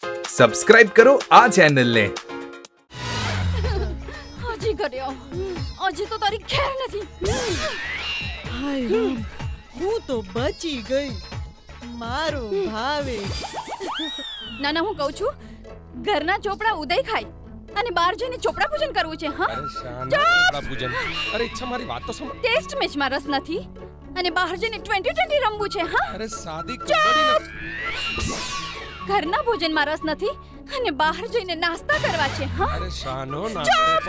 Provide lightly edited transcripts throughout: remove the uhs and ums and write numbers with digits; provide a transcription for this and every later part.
Subscribe કરો આ ચેનલને. હજી કર્યો, હજી તો તારી ખેર નથી. હાય રામ, હું તો બચી ગઈ. મારો ભાવે. ના હું કહું છું, ઘરના ચોપડા ઉદય ખાય અને બહાર જઈને ચોપડા પૂજન કરવું છે. હા, અરે શાના ચોપડા પૂજન? અરે ઈચ્છા, મારી વાત તો સાંભળ. ટેસ્ટ મેચમાં રસ નથી અને બહાર જઈને 2020 રમવું છે. હા, અરે સાદી કબડ્ડી નથી. ઘરના ભોજનમાં રસ નથી અને બહાર જઈને નાસ્તા કરવા છે. હા, અરે શાનો નાસ્તો?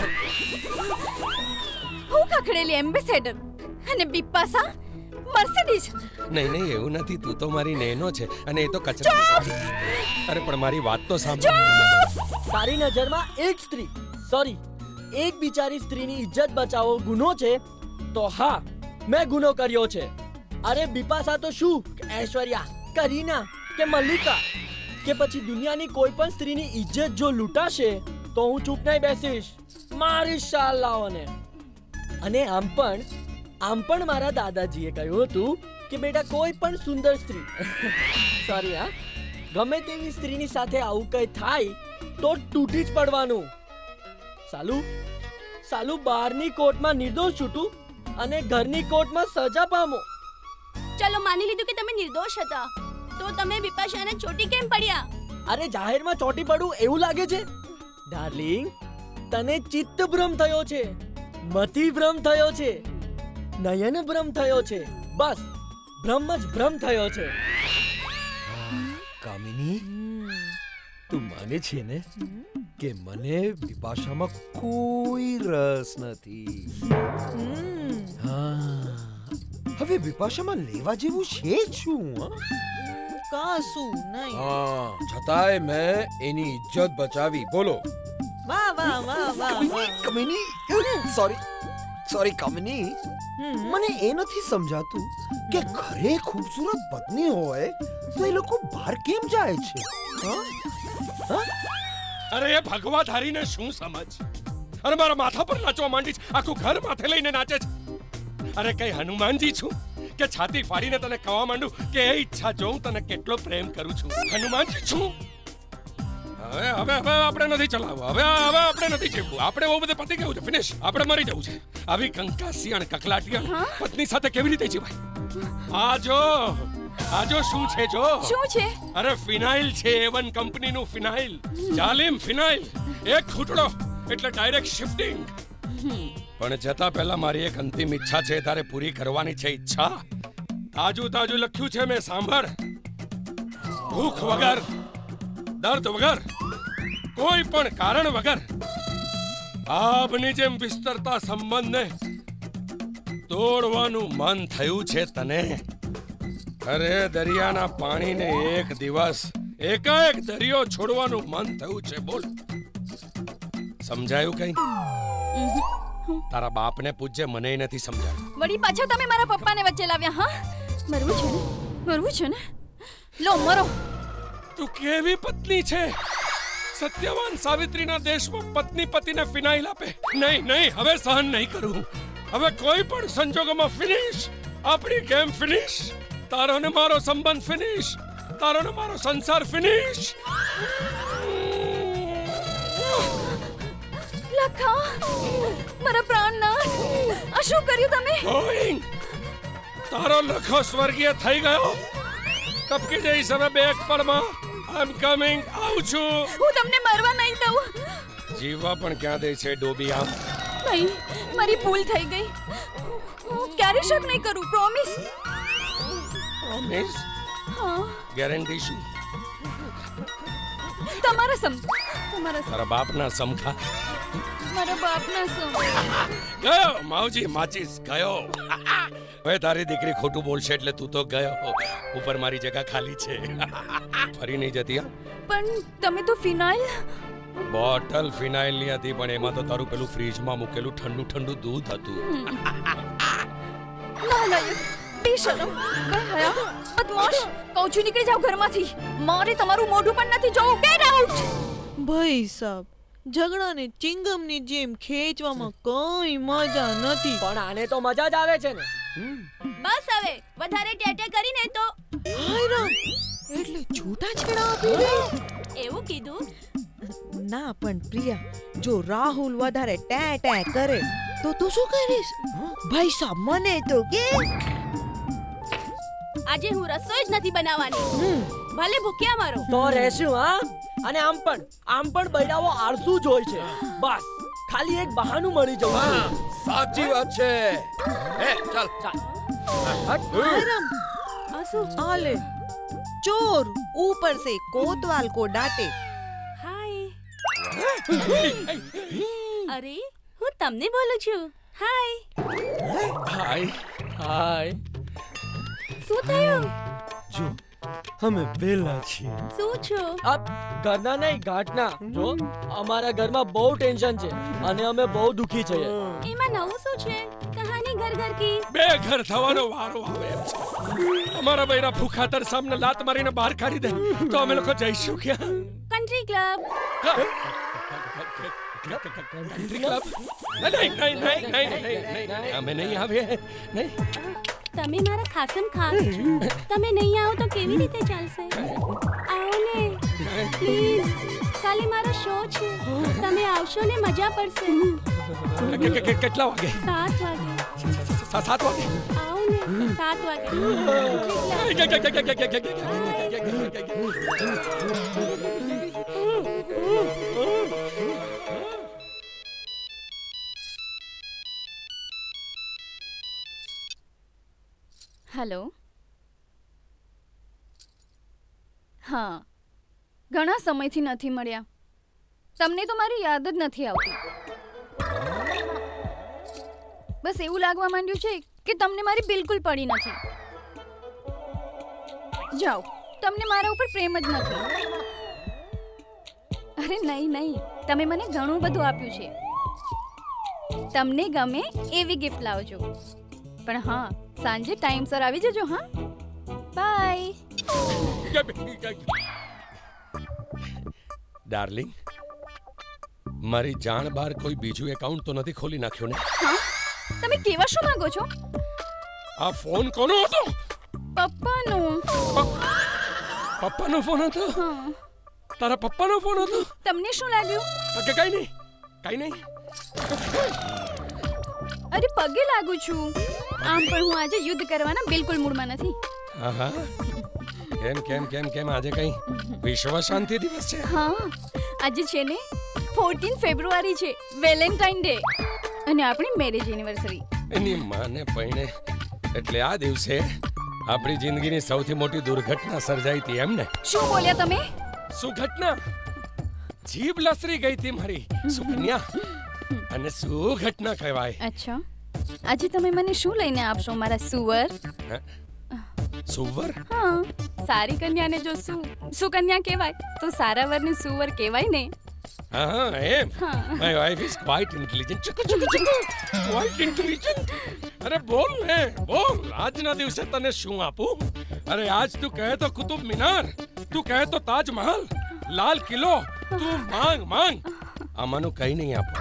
હું ખખડેલી એમ્બેસેડર અને બિપાસા મર્સિડીઝ. નહીં એવું નથી. તું તો મારી નેનો છે અને એ તો કચરા. અરે પણ મારી વાત તો સાંભળ. તારી નજરમાં એક સ્ત્રી, સોરી, એક બિચારી સ્ત્રીની ઇજ્જત બચાવવો ગુનો છે તો હા, મેં ગુનો કર્યો છે. અરે બિપાશા તો શું, ઐશ્વર્યા, કરીના કે મલ્લિકા કે પછી દુનિયાની કોઈ પણ સ્ત્રીની ઇજ્જત જો લૂંટાશે તો હું ચૂપ નહીં બેસીશ. મારી શાલ લાવોને. અને આમ પણ મારા દાદાજીએ કહ્યું હતું કે બેટા કોઈ પણ સુંદર સ્ત્રી સોરી હા, ગમે તેવી સ્ત્રીની સાથે આવું કંઈ થાય તો તૂટી જ પડવાનું. સાલું બહારની કોર્ટમાં નિર્દોષ છૂટું અને ઘરની કોર્ટમાં સજા પામો. ચલો માની લીધું કે તમે નિર્દોષ હતા, તો તમે બિપાશાને ચોટી કેમ પડ્યા? અરે જાહેરમાં ચોટી પડું એવું લાગે છે? ડાર્લિંગ, તને ચિત્ત ભ્રમ થયો છે, મતિ ભ્રમ થયો છે, નયન ભ્રમ થયો છે. બસ ભ્રમ જ ભ્રમ થયો છે. કામિની, તું માને છે ને કે મને બિપાશામાં કોઈ રસ નથી? હા, હવે બિપાશામાં લેવા જેવું છે શું? કશું નહીં. હા, છતાંય મેં એની ઇજ્જત બચાવી. બોલો. વાહ વાહ વાહ વાહ. કામિની, સોરી કામિની, મને એ નથી સમજાતું કે ઘરે ખૂબસૂરત પત્ની હોય તો એ લોકો બહાર કેમ જાય છે? અરે એ ભગવા ધારીને શું સમજ? અરે મારા માથા પર નાચવા માંડી છે, આખું ઘર માથે લઈને નાચે છે. અરે કઈ હનુમાનજી છું કે છાતી ફાડીને તને કહેવા માંડું કે એ ઈચ્છા જો હું તને કેટલો પ્રેમ કરું છું? હનુમાનજી છું? હવે આપણે નથી ચલાવવું. હવે આપણે નથી જીવવું. આપણે બહુ બધે પતી ગયું છે. ફિનિશ. આપણે મરી જવું છે. આવી કંકાસી અને કકલાટિયા પત્ની સાથે કેવી રીતે જીવાય? આજો શું છે? શું છે? અરે ફિનાઇલ છે, A1 કંપનીનું ફિનાઇલ. જાલિમ ફિનાઇલ. એક ખૂટડો એટલે ડાયરેક્ટ શિફ્ટિંગ. પણ જતા પહેલા મારી એક અંતિમ ઈચ્છા છે, તારે પૂરી કરવાની છે. ઈચ્છા તાજું લખ્યું છે મેં, સાંભળ. ભૂખ વગર, દર્દ વગર, કોઈ પણ કારણ વગર આભની જેમ વિસ્તરતા સંબંધને તોડવાનું મન થયું છે તને? અરે દરિયાના પાણીને એક દિવસ એકાએક દરિયો છોડવાનું મન થયું છે. બોલ, સમજાયું કઈ? તારા બાપને પૂછજે, મને નથી સમજાયું. વળી પાછા તમે મારા પપ્પાને વચ્ચે લાવ્યા. હા, મરવું છે ને? લો મરો. તું કેવી પત્ની છે? સત્યવાન સાવિત્રીના દેશમાં પત્ની પતિને ફિનાઇલ આપે? નહીં, હવે સહન નહીં કરું. હવે કોઈ પણ સંજોગોમાં ફિનિશ. આપણી ગેમ ફિનિશ. તારો ને મારો સંબંધ ફિનિશ. તારો ને મારો સંસાર ફિનિશ. લખા, મારા પ્રાણનાથ, આ શું કર્યું તમે? ગોઈંગ. તારો લખો સ્વર્ગીય થઈ ગયો. ટપકી જઈશ હવે બે એક પળમાં. આઈ એમ કમિંગ. આવું છું. હું તમને મરવા નહીં દઉં. જીવવા પણ ક્યાં દે છે ડોબી? આમ નહીં, મારી ભૂલ થઈ ગઈ. હું ક્યારે શક નહીં કરું. પ્રોમિસ. પ્રોમિસ? હા. ગેરંટી શું? તમારા બાપના સમખા. મારા બાપના સમ. ગયો માવજી, માચીસ ગયો. હવે તારી દીકરી ખોટું બોલશે એટલે તું તો ગયો. ઉપર મારી જગ્યા ખાલી છે. ફરી નહીં જતી? પણ તમે તો ફિનાઇલ. બોટલ ફિનાઇલ ની હતી, પણ એમાં તો તારું પેલું ફ્રીજમાં મૂકેલું ઠંડુ દૂધ હતું. નાલાયક, બેશરમ, બેહયા, બદમાશ. કહું છું નીકળી જાવ ઘરમાંથી. મારે તમારું મોઢું પણ નથી જોવું. Get out. ભાઈ સાહેબ, ઝઘડાને ચિંગમની જેમ ખેંચવામાં કોઈ મજા નથી. પણ આને તો મજા જ આવે છે ને. બસ હવે વધારે ટેટે કરીને તો. હાય રામ, એટલે છૂટાછેડા આપી દે. એવું કીધું? ના પણ પ્રિયા, જો રાહુલ વધારે ટેં ટેં કરે તો તું શું કરીશ? ભાઈ સાહેબ મને તો કે આજે હું રસોઈ જ નથી બનાવવાની. ભલે ભૂખ્યા મરો. તો રહેશું હા. અને આમ પણ બૈરાઓ આળસુ જ હોય છે. બસ ખાલી એક બહાનું મળી જવું છે. સાચી વાત છે. ચાલ આરામ આસુ आले चोर ऊपर से कोतवाल को डांटे. હાય. અરે હું તમને બોલું છું. હાય. હાય. શું થયું? જો અમે વેલા છીએ. શું છો? અબ ઘરના નહીં ઘાટના. જો અમારા ઘરમાં બહુ ટેન્શન છે અને અમે બહુ દુખી છીએ. એમાં નવું શું છે? કહાની ઘર ઘર કી. બે ઘર થવાનો વારો આવે એમ છે. અમારા બૈરા ભૂખાતર સામને લાત મારીને બહાર કાઢી દે તો અમે લોકો જઈશું ક્યાં? Country club. Country club? નહીં, અમે નહીં આવીએ. નહીં. તમે મારા ખાસમ ખાસ છો. તમે નહીં આવો તો કેવી રીતે ચાલશે? આવો ને પ્લીઝ. કાલે મારો શો છે. તમે આવશો ને મજા પડશે. કેટલા વાગે? 7 વાગે. 7 વાગે? આવો ને 7 વાગે. હેલો. હા, ઘણા સમયથી નથી મળ્યા. તમને તો મારી યાદ જ નથી આવતી. બસ એવું લાગવા માંડ્યું છે કે તમને મારી બિલકુલ પડી નથી. જાઓ, તમને મારા ઉપર પ્રેમ જ નથી. અરે નહીં, તમે મને ઘણું બધું આપ્યું છે. તમને ગમે એવી ગિફ્ટ લાવજો. પણ હા, સાંજે ટાઈમસર આવી જજો. હા, બાય. ડાર્લિંગ, મારી જાણ બહાર કોઈ બીજું એકાઉન્ટ તો નથી ખોલી નાખ્યું ને? હા, તમે કેવા શું માંગો છો? આ ફોન કોનો હતો? પપ્પાનો. પપ્પાનો ફોન હતો? હા. તારા પપ્પાનો ફોન હતો? તમને શું લાગ્યું? કઈ નહીં. અરે પગે લાગુ છું. આમ પણ હું આજે યુદ્ધ કરવાના બિલકુલ મૂડમાં નથી. હા. કેમ આજે કઈ વિશ્વ શાંતિ દિવસ છે? હા, આજે છે ને 14 ફેબ્રુઆરી છે, વેલેન્ટાઇન ડે, અને આપણી મેરેજ એનિવર્સરી. એની માને પૈણે એટલે આ દિવસે આપણી જિંદગીની સૌથી મોટી દુર્ઘટના સર્જાઈ હતી એમ ને? શું બોલ્યા તમે? શું ઘટના? જીભ લસરી ગઈ હતી મારી સુકન્યા. અને શું ઘટના કહેવાય? અચ્છા, આજે તમે મને શું લઈને આપશો મારા સુવર? સુવર? હા, સારી કન્યાને જો સુકન્યા કહેવાય તો સારા વરને સુવર કહેવાય ને. હા, એમ. My wife is quite intelligent. Quite intelligent. અરે બોલ ને, બોલ. આજના દિવસે તને શું આપું? અરે આજ તું કહે તો કુતુબ મિનાર, તું કહે તો તાજ મહલ, લાલ કિલ્લો, તું માંગ. આમાંનું કઈ નહીં આપો.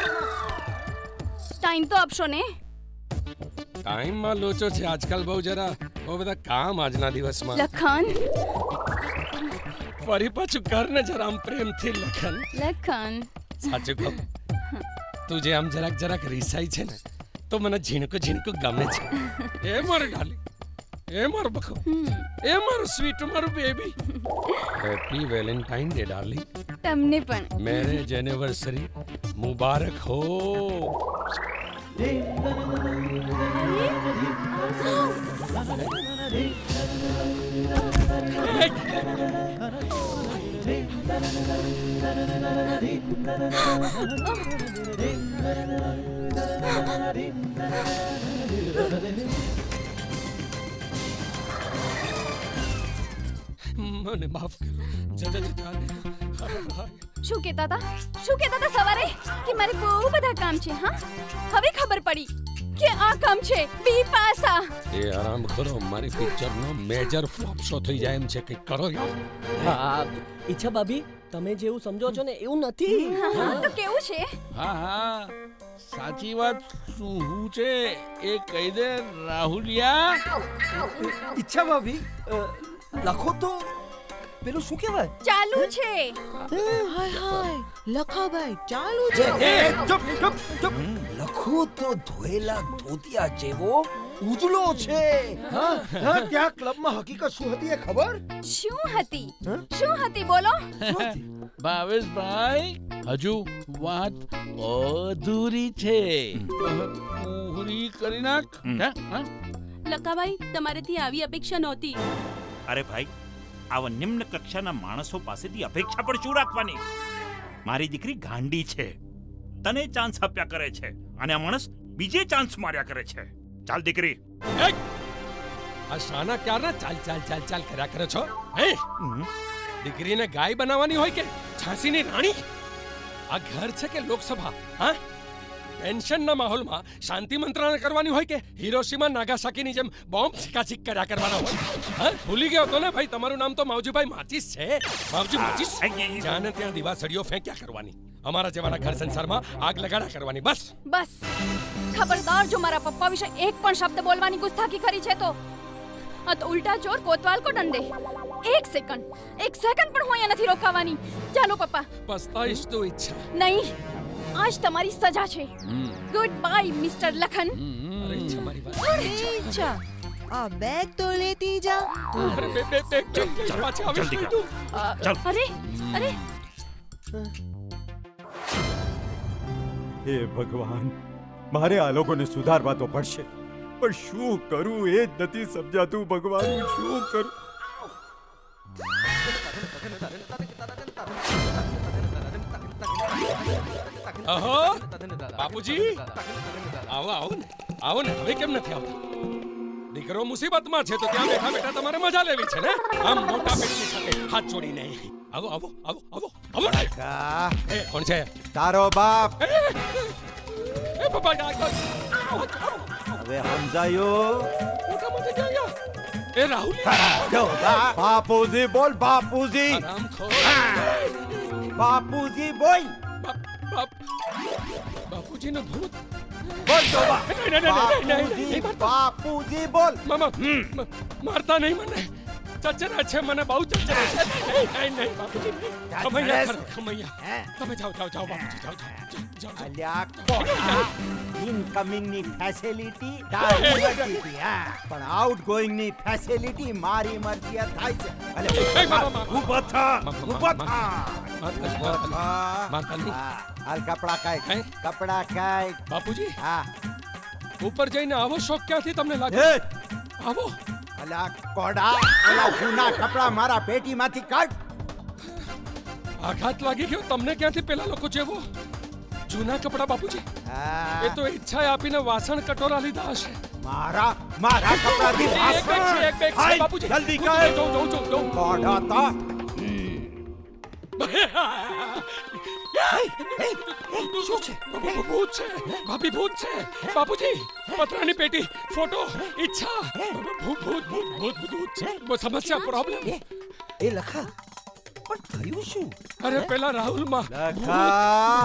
ટાઈમ તો આપશો ને? ટાઈમમાં લોચો છે આજકાલ, બહુ બધા કામ આજના દિવસમાં. લખન, ફરી પાછું કર ને જરા આમ પ્રેમથી લખન. સાચું કહું, તું જે આમ જરાક રીસાઈ છે ને તો મને ઝીણકું ગમે છે. એ મારું ડાર્લિંગ, એ મારું બખો, એ મારું સ્વીટ, મારું baby. Happy Valentine day darling. તમને પણ. મેરેજ એનિવર્સરી મુબારક હો. મને માફ કરો. શું કહેતા હતા સવારે કે મારે બહુ બધા કામ છે? હા, હવે ખબર પડી કે આ કામ છે બિપાશા. એ આરામ કરો, મારી પિક્ચરનો મેજર ફ્લોપ શો થઈ જાય એમ છે, કંઈક કરો યાર. હા, ઈચ્છા ભાભી, તમે જેવું સમજો છો ને એવું નથી. હા, તો કેવું છે? હા, સાચી વાત શું છે એ કહી દે રાહુલિયા. ઈચ્છા ભાભી, લખો તો પેલું શું કહેવાય? ચાલુ છે. હાય હાય લખાભાઈ ચાલુ છે. ચૂપ ચૂપ ચૂપ. લખો તો ધોયેલા ધોતિયા જેવો ઉજળો છે. હા હા, ત્યાં ક્લબમાં હકીકત શું હતી એ ખબર? શું હતી? શું હતી બોલો? શું હતી? ભાવેશભાઈ હજુ વાત અધૂરી છે. પૂરી કરી નાખ. હે? હા? લકાભાઈ તમારેથી આવી અપેક્ષા નહોતી. અરે ભાઈ, આવા નિમ્ન કક્ષાના માણસો પાસેથી અપેક્ષા પણ શું રાખવાની? મારી દીકરી ગાંડી છે, તને ચાન્સ આપ્યા કરે છે અને આ માણસ બીજે ચાન્સ માર્યા કરે છે. ચાલ દીકરી. આ શાના ક્યારના ચાલ ચાલ ચાલ ચાલ કર્યા કરે છો? હે, દીકરીને ગાય બનાવવાની હોય કે ઝાંસીની રાણી? આ ઘર છે કે લોકસભા? હા, ટેન્શનના માહોલમાં શાંતિ મંત્રણા કરવાની હોય કે હિરોશીમા નાગાસાકીની જેમ બોમ્બ છીકાછીક કર્યા કરવાના હોય? હા, ભૂલી ગયો તો ને ભાઈ, તમારું નામ તો માવજીભાઈ માચીસ છે. માવજી માચીસ. જ્યાં ને ત્યાં દિવાસળીઓ ફેંક્યા કરવાની, અમારા જેવાના ઘર સંસારમાં આગ લગાડ્યા કરવાની. બસ બસ ખબરદાર, જો મારા પપ્પા વિશે એક પણ શબ્દ બોલવાની ગુસ્તાખી કરી છે તો ઉલ્ટા ચોર કોતવાલ કો દંડે. એક સેકન્ડ પણ હું અહીંયા નથી રોકાવાની. ચાલો પપ્પા. પસ્તાઈશ તો ઈચ્છા નહીં, આજ તમારી સજા છે. Good bye mister Lakhan. અરે ઈચ્છા મારી વાત. ઈચ્છા આ બેગ તો લેતી જા. અરે બે પાછી આવીશ નહીં તું. અરે અરે હે ભગવાન, મારે આ લોકોને સુધારવા તો પડશે, પણ શું કરું એ જ નથી સમજાતું. ભગવાન, હું શું કરું? અહો બાપુજી, આવો ને હવે કેમ નથી આવતા? દીકરો મુસીબતમાં છે તો ત્યાં બેઠા બેઠા તમારે મજા લેવી છે ને? આમ મોટા પેટની સાથે હાથ જોડીને આવો આવો આવો આવો આવો. એ કોણ છે? તારો બાપ. એ પપ્પા, હવે સમજાયો? મોટા મોટા ક્યાં ગયા? એ રાહુલ. બાપુજી બોલ, બાપુજી. બાપુજી બોલ. બાપુજીનો ભૂત બોલ તો નહીં. બાપુજી બોલ. મારતા નહીં મને, ચચરા છે, મને બહુ ચચરા છે. નહીં બાપુજી, ખમૈયા. તમે જાઓ બાપુજી, જાઓ. અલ્યા કોના ઇનકમિંગ ની ફેસિલિટી તારી મરજી થી, પણ આઉટગોઈંગ ની ફેસિલિટી મારી મરજી થાય છે. અલે ઊભો થા. હાલ કપડા કાય, કપડા કાય. બાપુજી, હા, ઉપર જઈને આવો શોખ ક્યાંથી તમને લાગે? આવો. અલ્યા કોડા, ઓલા જૂના કપડા મારા પેટીમાંથી કાઢ. આઘાત લાગી ગયો તમને ક્યાંથી પેલા લોકો જેવો? જૂના કપડા બાપુજી? એ તો ઈચ્છાએ આપીને વાસણ કટોરા લીધા હશે. મારા કપડાથી વાસણ. એક બેગ છે બાપુજી. જલ્દી કર. જો કોડા તો શું છે? ભૂત છે ભાભી, ભૂત છે બાપુજી. પતરાની પેટી, ફોટો, ઈચ્છા. ભૂત છે. સમસ્યા, પ્રોબ્લેમ. એ લખા, પણ થયું શું? અરે પેલા રાહુલમાં લખા.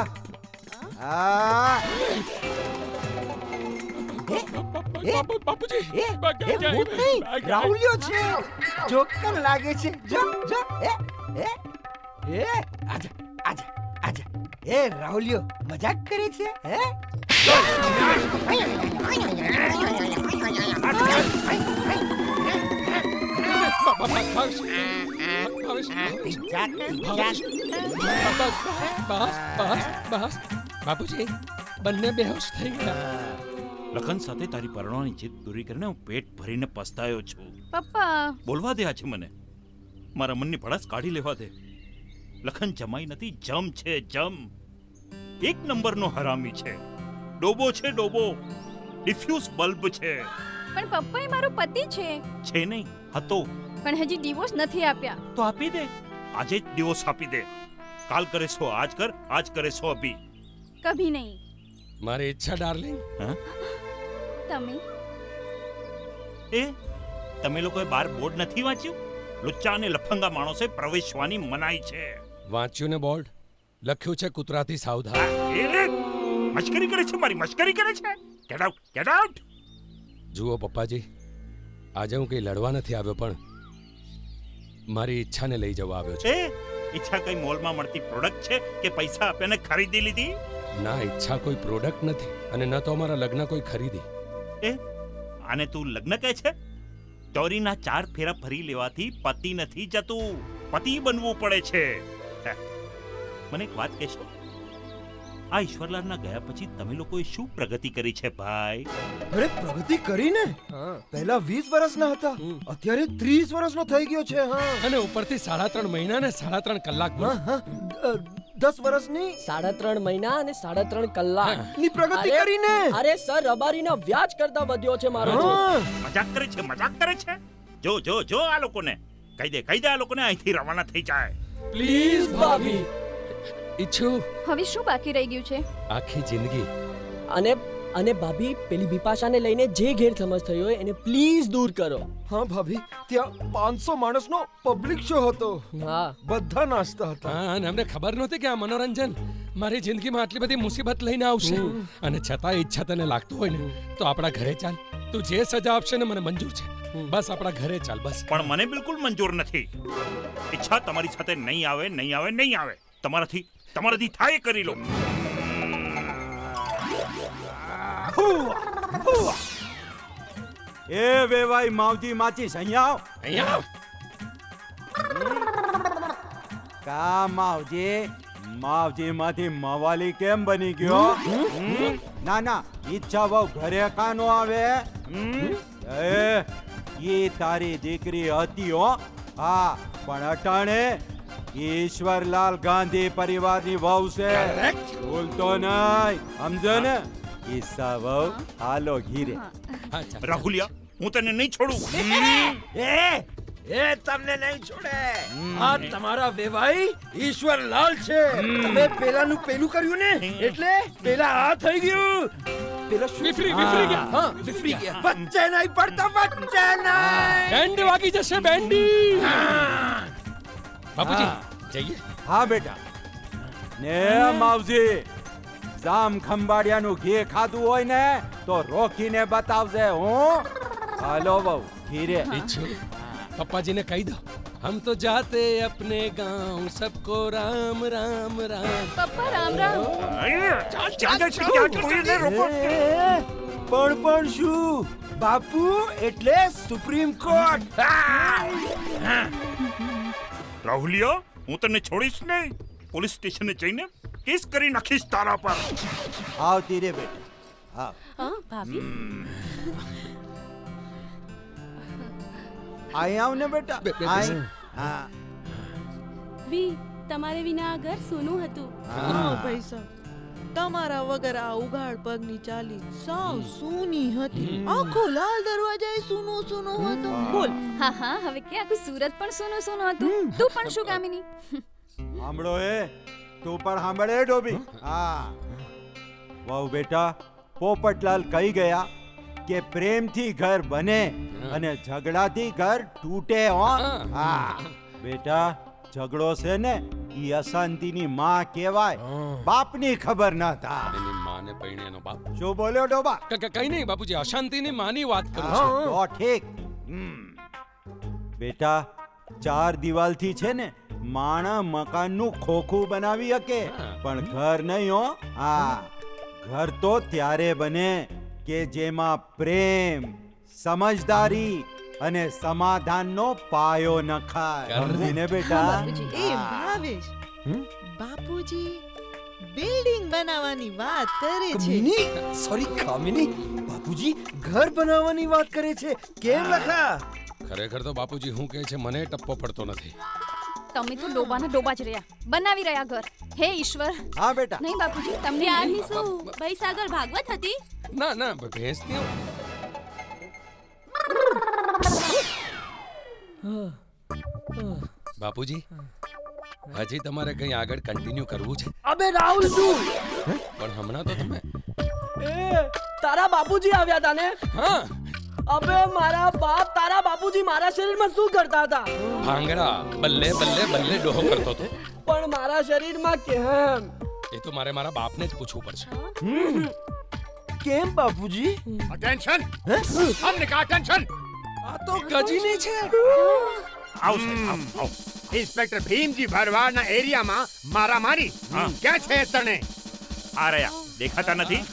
બાપુજી, ભૂત નહીં, રાહુલિયો છે. જોકર લાગે છે. જો આજા. એ રાહુલિયો મજાક કરે છે. હે, બાપુજી બંને બેહોશ થઈ ગયા. લખન સાથે તારી પરણવાની જીદ પૂરી કરીને હું પેટ ભરીને પસ્તાયો છું. પપ્પા બોલવા દે આજે મને, મારા મનની ભડાસ કાઢી લેવા દે. લખન જમાઈ નથી, જમ છે, જમ. એક નંબરનો હરામી છે, ડોબો છે, ડોબો. ડિફ્યુઝ બલ્બ છે. પણ પપ્પા એ મારો પતિ છે. છે નહીં, હતો. પણ હજી ડિવોર્સ નથી આપ્યા. તો આપી દે, આજે જ ડિવોર્સ આપી દે. કાલ કરે સો આજ કર, આજ કરે સો અભી. કભી નહીં. મારી ઈચ્છા ડાર્લિંગ. તમે તમે લોકોએ બાર બોર્ડ નથી વાંચ્યું? લુચ્ચા અને લફંગા માણસે પ્રવેશવાની મનાઈ છે. વાંચ્યું ને બોર્ડ? લખ્યું છે કૂતરાથી સાવધાન. મશ્કરી કરે છે, મારી મશ્કરી કરે છે. Get out, get out. જુઓ પપ્પાજી, આજે હું કઈ લડવા નથી આવ્યો, પણ મારી ઈચ્છાને લઈ જવા આવ્યો છું. ઈચ્છા કઈ મોલમાં મળતી પ્રોડક્ટ છે કે પૈસા આપીને ખરીદી લીધી? ના, ઈચ્છા કોઈ પ્રોડક્ટ નથી અને ન તો અમારા લગ્ન કોઈ ખરીદી. આને તું લગ્ન કહે છે? ચોરીના 4 ફેરા ફરી લેવાથી પતિ નથી જતું, પતિ બનવું પડે છે. મને એક વાત કહેશો, આ ઈશ્વરલાલના ગયા પછી તમે લોકોએ શું પ્રગતિ કરી છે ભાઈ? અરે પ્રગતિ કરીને પહેલા 20 વર્ષના હતા, અત્યારે 30 વર્ષનો થઈ ગયો છે. અને ઉપરથી 3.5 મહિના ને 3.5 કલાક. 10 વર્ષની 3.5 મહિના અને 3.5 કલાક ની પ્રગતિ કરીને. અરે સર, રબારીના વ્યાજ કરતા વધ્યો છે મારો. મજાક કરે છે, મજાક કરે છે. જો જો જો આ લોકોને કહી દે આ લોકોને અહીંથી રવાના થઈ જાય. પ્લીઝ ભાભી. ઈચ્છું હવે શું બાકી રહી ગયું છે? આખી જિંદગી. અને ભાભી, પેલી બિપાશાને લઈને જે ગેરસમજ થઈ હોય એને પ્લીઝ દૂર કરો. હા ભાભી, ત્યાં 500 માણસનો પબ્લિક શો હતો. હા, બધા નાચતા હતા. હા, અને અમને ખબર નહોતી કે આ મનોરંજન મારી જિંદગીમાં આટલી બધી મુસીબત લઈને આવશે. અને છતાં ઈચ્છા તને લાગતું હોય ને તો આપણા ઘરે ચાલ. તું જે સજા આપશે ને મને મંજૂર છે. બસ આપણા ઘરે ચાલ, બસ. પણ મને બિલકુલ મંજૂર નથી. ઈચ્છા તમારી સાથે નહીં આવે. તમારાથી થાય કરી લો. એ વેવાઈ માવજી માચીસ અહીંયા આવ. કા માવજી માંથી મવાલી કેમ બની ગયો? ના ઈચ્છા બહુ ઘરે કાનો આવે. એ તારી દીકરી હતી હો. હા, પણ અટાણે ઈશ્વરલાલ ગાંધી પરિવારની વહુ છે. ભૂલતો નહીં, સમજો ને? ઈસા વહુ હાલો ઘીરે. રાહુલિયા, હું તને નહીં છોડું. એ તમને નહીં છોડે. આ તમારા વેવાઈ ઈશ્વરલાલ છે. તમે પેલાનું પેલું કર્યું ને એટલે પેલા આ થઈ ગયું. પેલા વિફરી ગયા. હા, વિફરી ગયા. વચ્ચે નહીં પડતા, વચ્ચે નહીં. બેન્ડ વાગી જશે, બેન્ડી. બાપુજી જઈએ. હા બેટા. ને માવજી, જામ ખંભાળિયાનું ઘી ખાધું હોય ને તો રોકીને બતાવજે. હું હાલો બહુ ઘીરે. પપ્પા ને કહી દો, हम तो जाते अपने गांव, सबको राम राम राम. પપ્પા રામ રામ. પણ શું બાપુ, એટલે સુપ્રીમ કોર્ટ. રાહુલિયા, હું તને છોડીશ નહીં. પોલીસ સ્ટેશને જઈને કેસ કરી નાખીશ તારા પર. આવતી રે બેટા. હા ભાભી. આઈ આવ ને બેટા. હા, તમારે વિના આ ઘર સૂનું હતું. હા ભાઈ સાહેબ, તમારા વગર આ ઉઘાડ પગની ચાલી સાવ સૂની હતી. આખો લાલ દરવાજા સૂનો હતો. બોલ. હા, હવે કે આખું સુરત પણ સૂનું હતું. તું પણ શું કામિની? સાંભળો તું પણ સાંભળે ડોબી. હા, વાવ બેટા, પોપટલાલ કહી ગયા કે પ્રેમથી ઘર બને અને ઝઘડાથી ઘર તૂટે. હા બેટા, ઝઘડો છે ને ઈ અશાંતિની માં કહેવાય. બાપની ખબર ના થાય. એની માને પૈણેનો બાપ. શું બોલ્યો ડોબા? કઈ નહીં બાપુજી, અશાંતિની માની વાત કરું તો છું. ઠીક. બેટા, 4 દિવાલથી છે ને માણા મકાનનું ખોખું બનાવી શકે, પણ ઘર નહીં હો. હા, ઘર તો ત્યારે બને કે જેમાં પ્રેમ, સમજદારી અને સમાધાનનો પાયો નખાય. સમજીને બેટા? એ ભાવેશ, બાપુજી બિલ્ડિંગ બનાવવાની વાત કરે છે. સોરી કામિની, બાપુજી ઘર બનાવવાની વાત કરે છે. કેમ લખા? ખરેખર તો બાપુજી હું કહે છે મને ટપ્પો પડતો નથી. તમે તો ડોબાના ડોબા જ રહ્યા, બનાવી રહ્યા ઘર. હે ઈશ્વર. હા બેટા. નહીં બાપુજી, તમને ત્યારની શું ભાઈ સાગર ભાગવત હતી? ના ભેંસની. બાપુજી, હજી તમારે કઈ આગળ કન્ટિન્યુ કરવું છે? અબે રાહુલ, તું પણ હમણાં તો તમે તારા બાપુજી આવ્યા હતા ને? હા. અબે મારા બાપ, તારા બાપુજી મારા શરીરમાં શું કરતા હતા? ભાંગડા બલ્લે બલ્લે બલ્લે ડોહો કરતો હતો. પણ મારા શરીરમાં કેમ? એ તો મારા બાપને જ પૂછવું પડશે. કેમ બાપુજી? અટેન્શન! हमने कहा अटेंशन! આ તો ગજીની છે. આવો સાહેબ, આવો, આવો. ઇન્સ્પેક્ટર ભીમજી ભરવાડના એરિયામાં મારામારી ક્યાં છે તને? આ રહ્યા, દેખાતા નથી?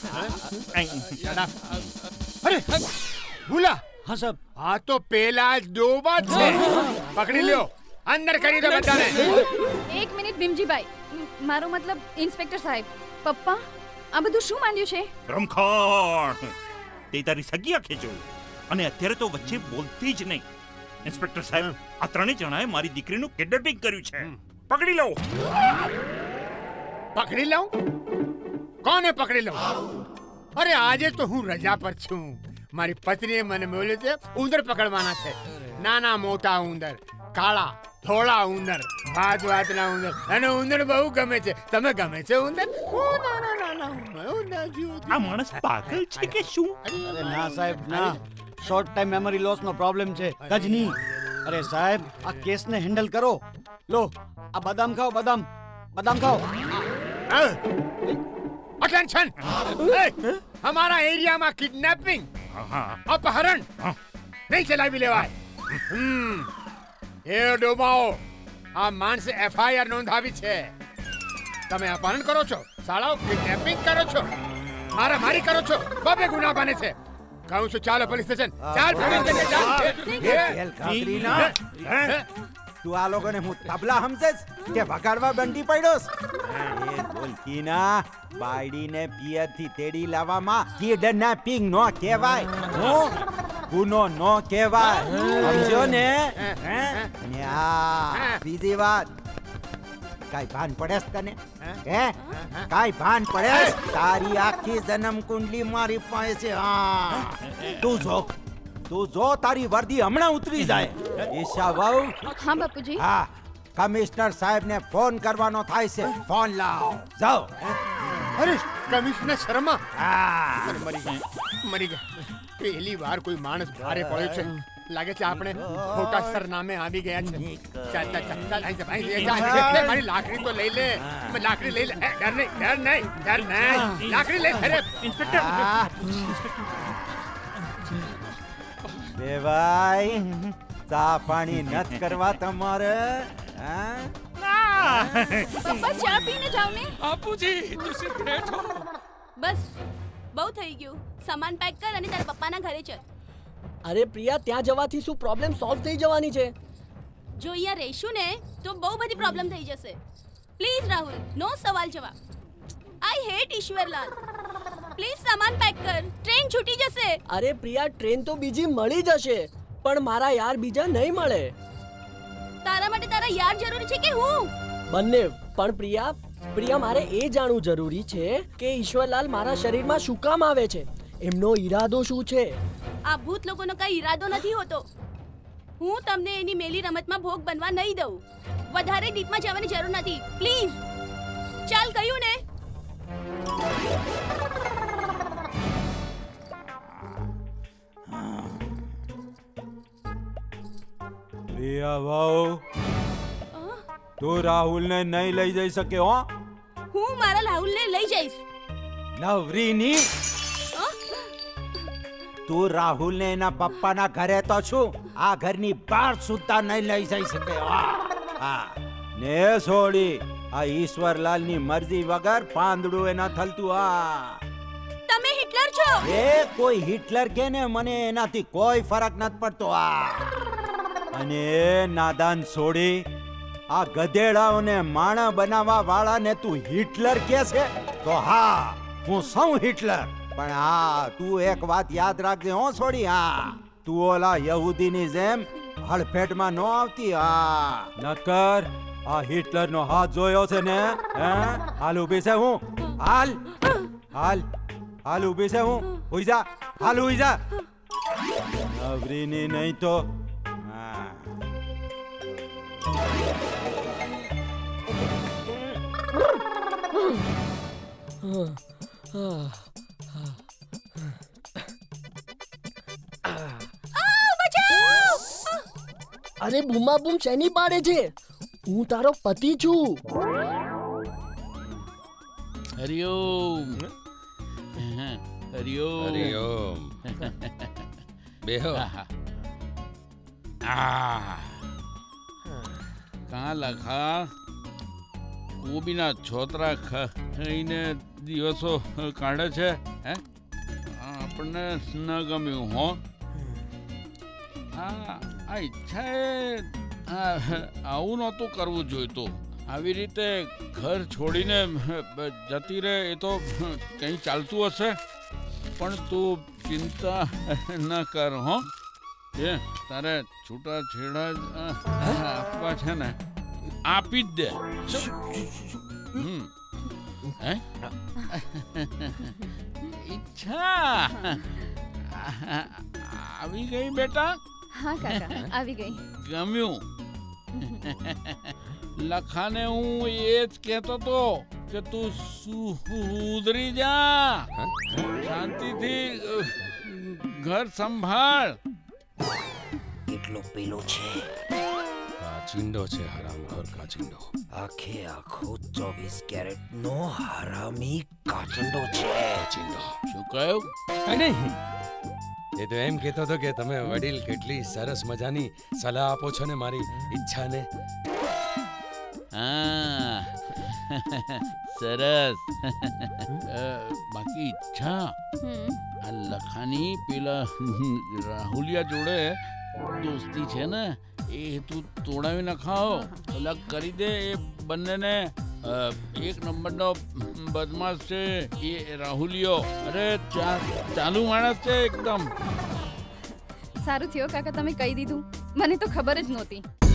અરે ભૂલા. હા સાહેબ. આ તો પેલા જ ડોબા છે. પકડી લ્યો, અંદર કરી દો બધાને. એક મિનિટ ભીમજીભાઈ, મારો મતલબ ઇન્સ્પેક્ટર સાહેબ. પપ્પા, આ બધું શું માંડ્યું છે? રમખાણ, તે તારી સગી આંખે જોયું અને અત્યારે તો વચ્ચે બોલતી જ નહીં. ઇન્સ્પેક્ટર સાહેબ, આ ત્રણેય જણાએ મારી દીકરીનું કિડનેપિંગ કર્યું છે. પકડી લો. પકડી લઉં? કોને પકડી લઉં? અરે આજે તો હું રજા પર છું. મારી પત્નીએ મને બોલ્યું છે ઉંદર પકડવાના છે. નાના મોટા ઉંદર, કાળા ધોળા ઉંદર, ભાત ભાતના ઉંદર. અને ઉંદર બહુ ગમે છે. તમે ગમે છે ઉંદર? આ માણસ પાગલ છે કે શું? અરે ના સાહેબ ના, શોર્ટ ટાઈમ મેમરી લોસ નો પ્રોબ્લેમ છે, ગજની. અરે સાહેબ, આ કેસને હેન્ડલ કરો. લો, આ બદામ ખાઓ, બદામ ખાઓ. અટેન્શન! हमारा एरिया में किडनैपिंग, अपहरण नहीं चलावी लेवाय. એ ડોબાઓ, આ માણસે એફઆઈઆર નોંધાવી છે. તમે અપહરણ કરો છો, સાળાઓ કિડનેપિંગ કરો છો, મારામારી કરો છો, બબે ગુના બને છે. કહું છું ચાલો પોલીસ સ્ટેશન. ચાલ પોલીસ સ્ટેશન. તું આ લોકોને હું તબલા સમજે કે વગાડવા બંડી પડ્યોસ? એ બોલકી ના બાયડીને પિયર થી તેડી લાવવામાં કિડનેપિંગ નો કહેવાય, ગુનો નો કહેવાય, સમજ્યો ને? અને આ બીજી વાત, કાઈ ભાન પડેસ તને? હે, કાઈ ભાન પડેસ? તારી આખી જન્મ કુંડલી મારી પાસે છે. હા, તું જો તારી વર્દી હમણાં ઉતરી જાય. ઈશા વહુ. હા બાપુજી. હા, કમિશનર સાહેબ ને ફોન કરવાનો થાય છે. ફોન લાવ, જાઓ. અરે કમિશનર શર્મા મરી ગયા. પહેલી વાર કોઈ માણસ ભારે પડ્યો છે. લાગે છે આપણે ખોટા સરનામે આવી ગયા છે. ચાલ ચાલ ચાલ, મારી લાકડી તો લઈ લે. લાકડી લઈ લે. ડર નહીં. લાકડી લઈ. અરે ઇન્સ્પેક્ટર. બેવાઈ, ચા પાણી નત કરવા તમારે? પપ્પા ચા પીને જાવ ને. બાપુજી, તું સિગરેટ હો. બસ બહુ થઈ ગયું. સામાન પેક કર અને તારા પપ્પાના ઘરે ચલ. અરે પ્રિયા, ત્યાં જવાથી શું પ્રોબ્લેમ સોલ્વ થઈ જવાની છે? જો અહીંયા રહીશું ને તો બહુ બધી પ્રોબ્લેમ થઈ જશે. પ્લીઝ રાહુલ, નો સવાલ જવાબ. I hate Ishwarlal. પ્લીઝ સામાન પેક કર, ટ્રેન છૂટી જશે. અરે પ્રિયા, ટ્રેન તો બીજી મળી જશે, પણ મારા યાર બીજા નહીં મળે. તારા માટે તારા યાર જરૂરી છે કે હું? બંને. પણ પ્રિયા મારે એ જાણવું જરૂરી છે કે ઈશ્વરલાલ મારા શરીરમાં શું કામ આવે છે? એમનો ઈરાદો શું છે? આ ભૂત લોકોનો કઈ ઈરાદો નથી હોતો. હું તમને એની મેલી રમતમાં ભોગ બનવા નહીં દઉં. વધારે ડીપમાં જવાની જરૂર નથી. પ્લીઝ ચાલ, કહ્યું ને. પ્રિયા વહુ, તું રાહુલને નહીં લઈ જઈ શકે હો? હું મારા રાહુલને લઈ જઈશ. નવરીની, તું રાહુલને એના પપ્પાના ઘરે તો છું, આ ઘરની બહાર સુદ્ધા નહીં લઈ જઈ શકે. હા ને છોડી, આ ઈશ્વરલાલની મરજી વગર પાંદડું એના થલતું. હા, તમે હિટલર છો. એ કોઈ હિટલર કે ને, મને એનાથી કોઈ ફરક નથી પડતો. અને નાદાન છોડી, આ ગધેડાઓને માણા બનાવવા વાળાને તું હિટલર કે છે? તો હા, હું સૌ હિટલર. પણ હા, તું એક વાત યાદ રાખજે હો છોડી. હા, તું ઓલા યહૂદીની જેમ હળફેટમાં ન આવતી. હા, નકર આ હિટલર નો હાથ જોયો છે ને? હાલ ઉભી છે હું. હાલ ઉભી છે હું. હુઈ જા, હાલ હુઈ જા. નવરીની નહીં તો. અરે બૂમા બૂમ શેની પાડે છે? હું તારો પતિ છું. હરિઓમ. હરિઓમ. બેહો. કાં લખા કોબીના છોતરા ખાઈને દિવસો કાઢે છે હે આપણને ન ગમ્યું હો આ ઈચ્છાએ આવું નહોતું કરવું જોઈતું આવી રીતે ઘર છોડીને જતી રહે એ તો કંઈ ચાલતું હશે પણ તું ચિંતા ન કર હો એ તારે છૂટા છેડા આપવા છે ને આપી જ દે હે ઈચ્છા આવી ગઈ બેટા હા કાકા આવી ગઈ ગમ્યું લખાને હું એ જ કહેતો તો કે તું સુધરી જા શાંતિથી ઘર સંભાળ એટલો પેલો છે કાચિંડો છે હરામખોર કાચિંડો આખે આખો 24 કેરેટ નો હરામી કાચિંડો છે કાચિંડો શું કહ્યું કઈ નહીં એ તો એમ કહેતો હતો કે તમે વડીલ કેટલી સરસ મજાની સલાહ આપો છો ને મારી ઈચ્છાને હા સરસ બાકી ઈચ્છા આ લખાની પેલા રાહુલિયા જોડે દોસ્તી છે ને એ તું તોડાવી નખાઓ અલગ કરી દે એ બંનેને એક નંબરનો બદમાશ છે એ રાહુલિયો અરે ચાલુ માણસ છે એકદમ સારું થયો કાકા તમે કહી દીધું મને તો ખબર જ નહોતી